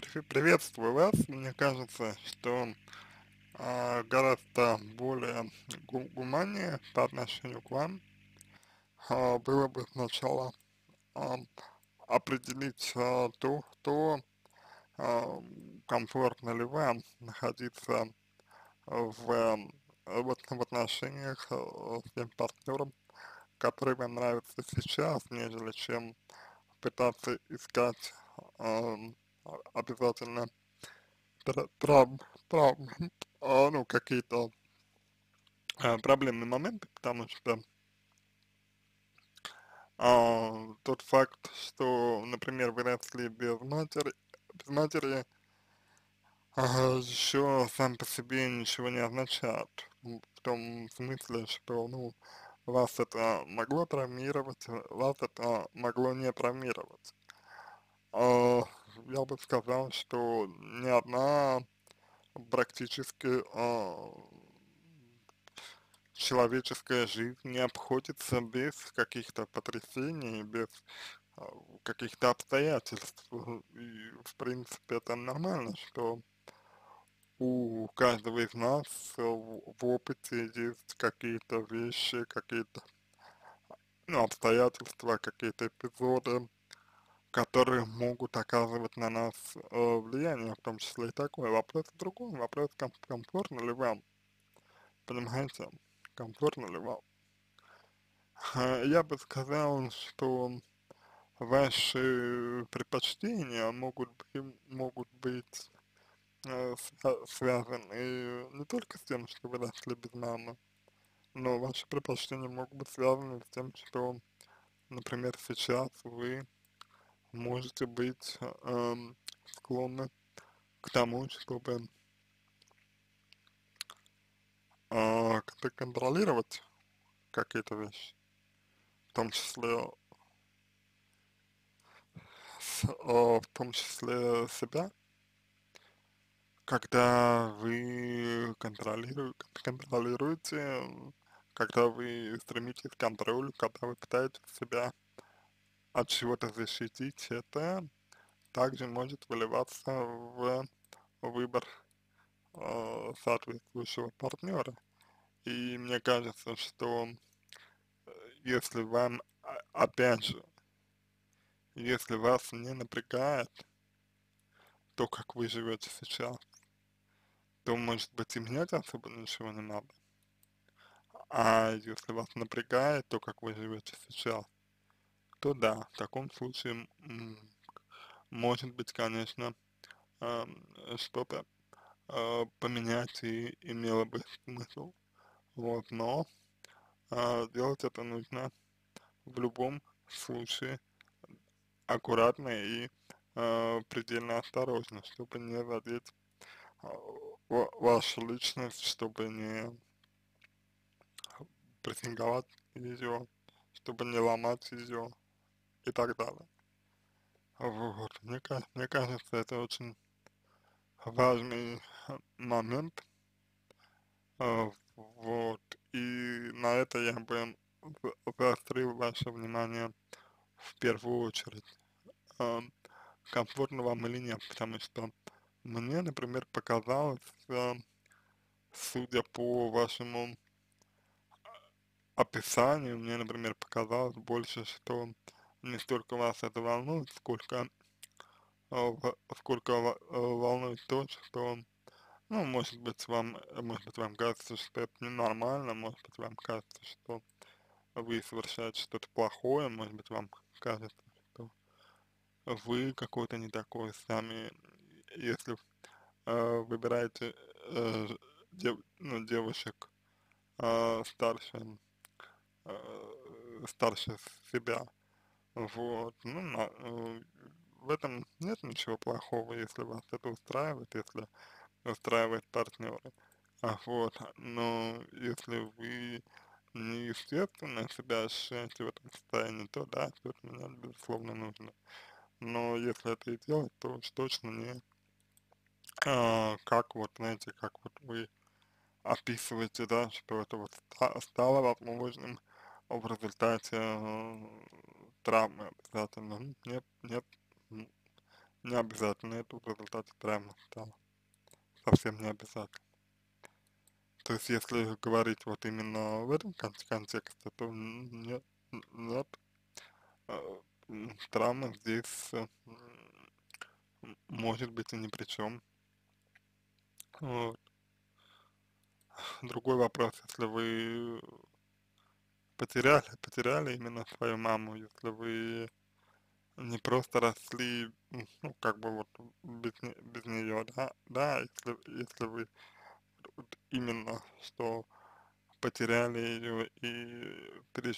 Приветствую вас. Мне кажется, что гораздо более гуманнее по отношению к вам было бы сначала а, определить а, комфортно ли вам находиться в отношениях с тем партнером, который вам нравится сейчас, нежели чем пытаться искать обязательно тра- трав- трав- ну, какие-то проблемные моменты, потому что тот факт, что, например, вы росли без матери, еще сам по себе ничего не означает. В том смысле, что, ну, вас это могло травмировать, вас это могло не травмировать. А, я бы сказал, что ни одна практически человеческая жизнь не обходится без каких-то потрясений, без а, каких-то обстоятельств. И, в принципе, это нормально, что у каждого из нас в опыте есть какие-то вещи, какие-то, ну, обстоятельства, какие-то эпизоды, которые могут оказывать на нас влияние, в том числе и такое. Вопрос в другом, вопрос комфортно ли вам, понимаете, комфортно ли вам. Я бы сказал, что ваши предпочтения могут быть связаны не только с тем, что вы росли без мамы, но ваши предпочтения могут быть связаны с тем, что, например, сейчас вы можете быть склонны к тому, чтобы контролировать какие-то вещи, в том числе, в том числе себя, когда вы контролируете, когда вы стремитесь к контролю, когда вы пытаетесь себя от чего-то защитить, это также может выливаться в выбор соответствующего партнера. И мне кажется, что если вам, опять же, если вас не напрягает то, как вы живете сейчас, то, может быть, и менять особо ничего не надо. А если вас напрягает то, как вы живете сейчас, то да, в таком случае может быть, конечно, что-то поменять и имело бы смысл. Вот, но делать это нужно в любом случае аккуратно и предельно осторожно, чтобы не задеть а, вашу личность, чтобы не прессинговать ее, чтобы не ломать ее и так далее. Вот. Мне кажется, это очень важный момент. Вот. И на это я бы заострил ваше внимание в первую очередь. Ам, Комфортно вам или нет, потому что мне, например, показалось, судя по вашему описанию, мне, например, показалось больше, что не столько вас это волнует, сколько волнует то, что, ну, может быть, вам кажется, что это ненормально, может быть, вам кажется, что вы совершаете что-то плохое, может быть, вам кажется, что вы какой-то не такой сами, если выбираете ну, девушек старше, старше себя, вот, ну, в этом нет ничего плохого, если вас это устраивает, если устраивает партнеры, вот, но если вы неестественно себя ощущаете в этом состоянии, то да, что-то менять, безусловно, нужно. Но если это и делать, то уж точно не как вот, знаете, как вот вы описываете, да, что это вот стало возможным в результате травмы обязательно. Нет, нет, м, не обязательно это в результате травмы стало, совсем не обязательно. То есть, если говорить вот именно в этом контексте, то нет, нет, травма здесь может быть и ни при чем. Вот. Другой вопрос, если вы потеряли именно свою маму, если вы не просто росли, ну, как бы вот без нее, да, если вы вот именно что потеряли ее и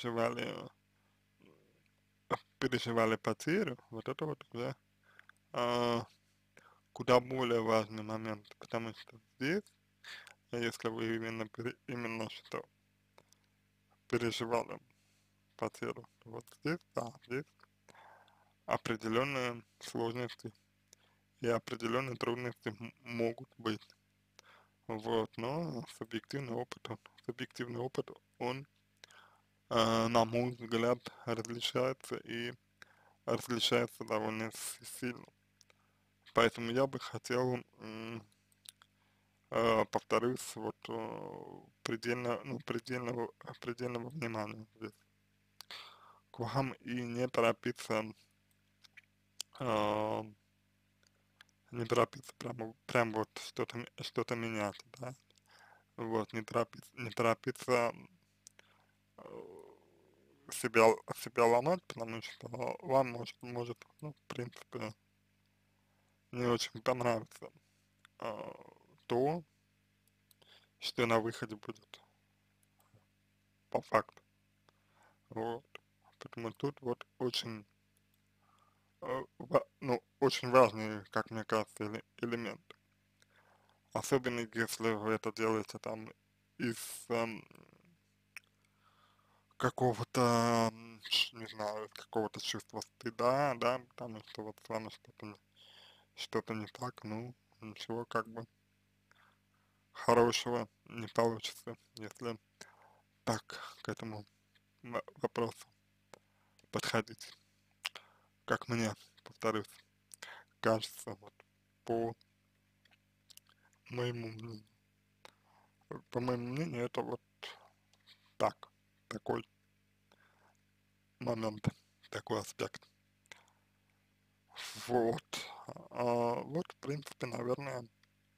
переживали потерю, вот это вот уже а, куда более важный момент, потому что здесь, если вы именно что переживали потерю, то вот здесь, да, здесь определенные сложности и определенные трудности могут быть. Вот, но субъективный опыт, он, на мой взгляд, различается довольно сильно. Поэтому я бы хотел, повторюсь, вот, предельного внимания здесь к вам и а, не торопиться прям вот что-то менять, да, вот, не торопиться себя ломать, потому что вам может, ну, в принципе, не очень понравится а, то, что на выходе будет по факту. Вот. Поэтому тут вот очень, ну, очень важный, как мне кажется, элемент. Особенно если вы это делаете там из какого-то, не знаю, какого-то чувства стыда, да, потому что вот с вами что-то не так, ну, ничего как бы хорошего не получится, если так к этому вопросу подходить, как мне, повторюсь, кажется, вот, по моему мнению. По моему мнению, это вот так, такой момент, такой аспект. Вот. Вот, в принципе, наверное,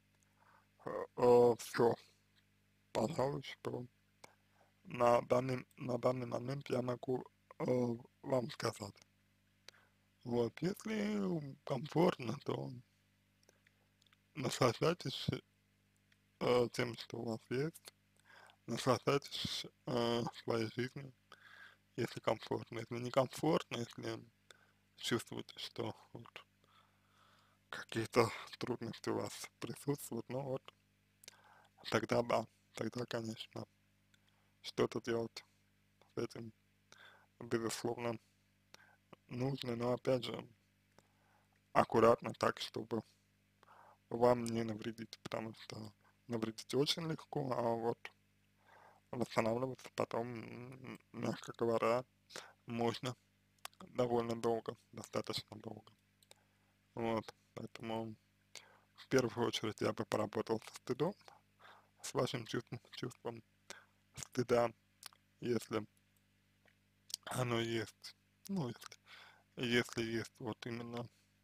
все, пожалуй, что на данный момент я могу вам сказать. Вот, если комфортно, то наслаждайтесь тем, что у вас есть, наслаждайтесь своей жизнью, если комфортно. Если некомфортно, если чувствуете, что вот какие-то трудности у вас присутствуют, ну вот, тогда да, тогда, конечно, что-то делать с этим, безусловно, нужно, но опять же, аккуратно так, чтобы вам не навредить, потому что навредить очень легко, а вот восстанавливаться потом, мягко говоря, можно довольно долго, достаточно долго. Вот, поэтому в первую очередь я бы поработал со стыдом, с вашим чувством стыда, если оно есть, ну, если есть вот именно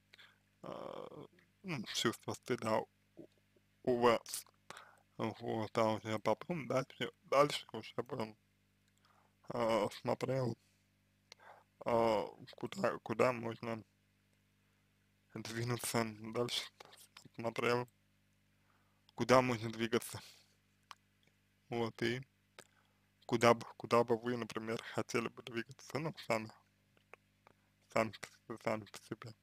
чувство стыда у вас, вот, а уже потом дальше уже бы смотрел, куда можно двинуться дальше, смотрел, куда можно двигаться, вот, и куда бы вы, например, хотели бы двигаться, ну, сами, сами по себе.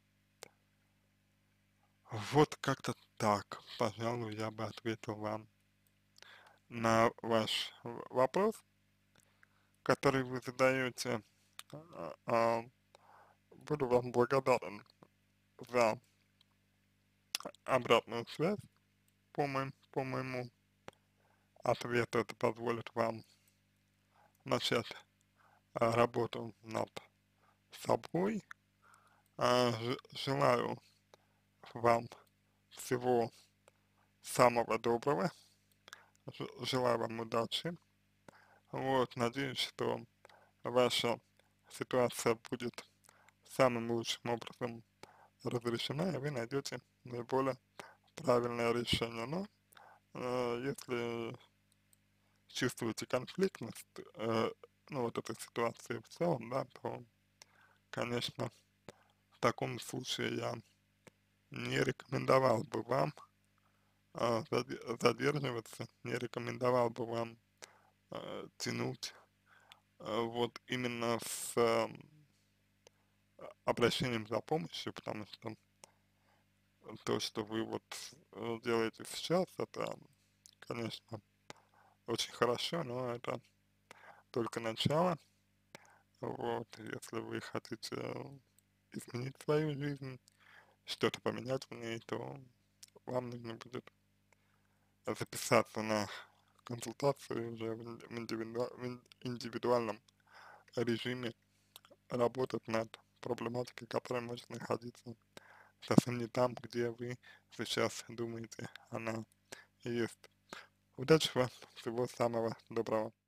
Вот как-то так, пожалуй, я бы ответил вам на ваш вопрос, который вы задаете. А, а, Буду вам благодарен за обратную связь по моему ответу. Это позволит вам начать работу над собой. Желаю вам всего самого доброго, желаю вам удачи, вот, надеюсь, что ваша ситуация будет самым лучшим образом разрешена, и вы найдете наиболее правильное решение. Но если чувствуете конфликтность, ну, вот этой ситуации в целом, да, то, конечно, в таком случае я не рекомендовал бы вам задерживаться, не рекомендовал бы вам тянуть вот именно с обращением за помощью, потому что то, что вы вот делаете сейчас, это, конечно, очень хорошо, но это только начало. Вот, если вы хотите изменить свою жизнь, что-то поменять в ней, то вам нужно будет записаться на консультацию уже в индивидуальном режиме, работать над проблематикой, которая может находиться совсем не там, где вы сейчас думаете она есть. Удачи вам, всего самого доброго.